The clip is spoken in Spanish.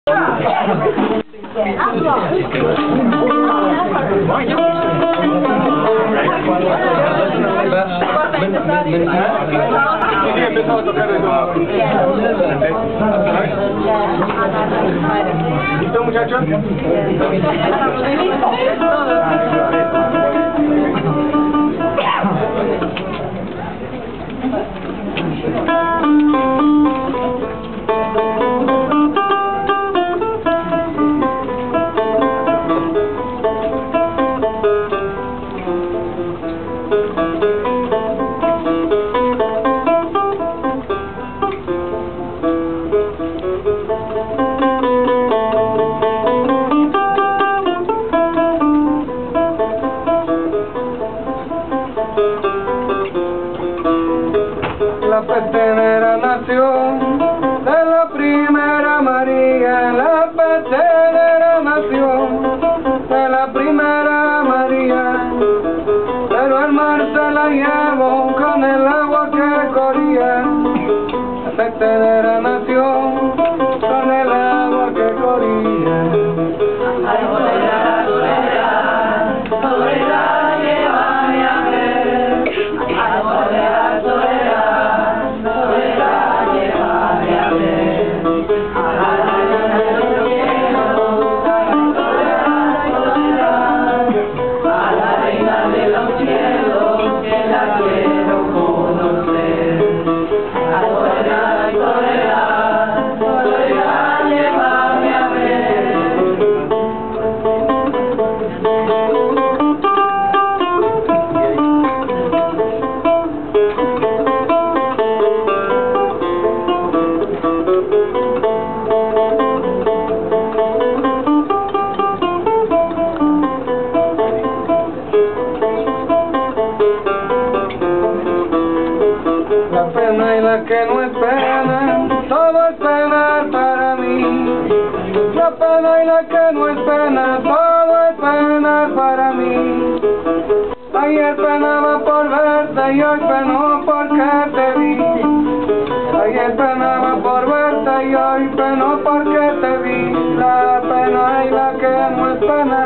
Empezamos a tocar de todo. ¿Listo, muchachos? La petenera nació de la primera María, la petenera nació de la primera María, pero el mar se la llevó con el agua que corría. La petenera nació con el agua que corría. Ay, soledad, soledad, soledad, llévame a ver. Ay, soledad, soledad, soledad, llévame a ver. A la reina de los cielos, soledad, soledad, a la reina de los cielos, que la quiero conocer. Ay, soledad, soledad, soledad, llévame a ver. La pena y la que no es pena, todo es pena para mí. La pena y la que no es pena, todo es pena para mí. Ayer penaba por verte y hoy peno porque te vi. Ayer penaba por verte y hoy peno porque te vi. La pena y la que no es pena,